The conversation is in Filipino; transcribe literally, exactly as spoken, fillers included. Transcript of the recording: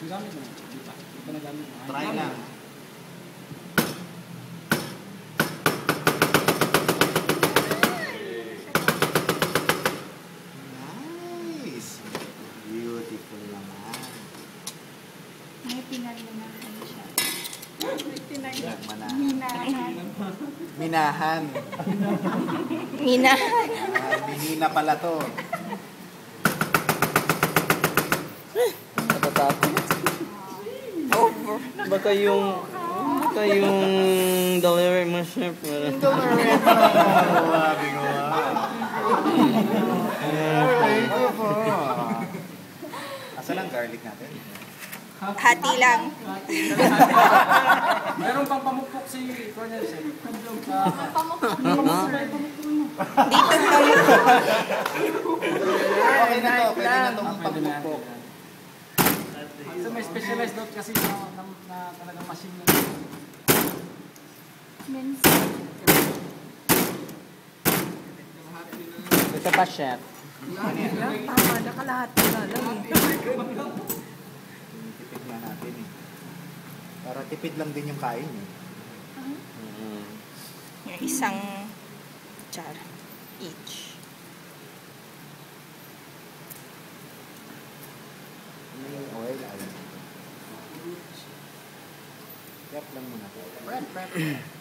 Gamit mo. Di ba? Di ba nagamit mo? Try lang. Nice! Beautiful naman. May pinagmanahan siya. May Pinagmanahan. pinagminahan. Minahan. Minahan. Ah, minina pala to. Natatakot. Over. Baka yung... Baka yung... Delivery mo, chef. Grabe ko Asan ang garlic natin? Hati lang. Meron pang pamukpok si Cornel. Pamukpok. Dito tayo. Okay na to, pwede na itong pagpupok. So may specialized note kasi na, na, na talagang machine na. Ito pa, chef. Tama na kalahati na lang. Tipid na natin eh. Para tipid lang din yung kain eh. Yung isang jar each. May oil, ayun. Prep lang muna. Prep, prep.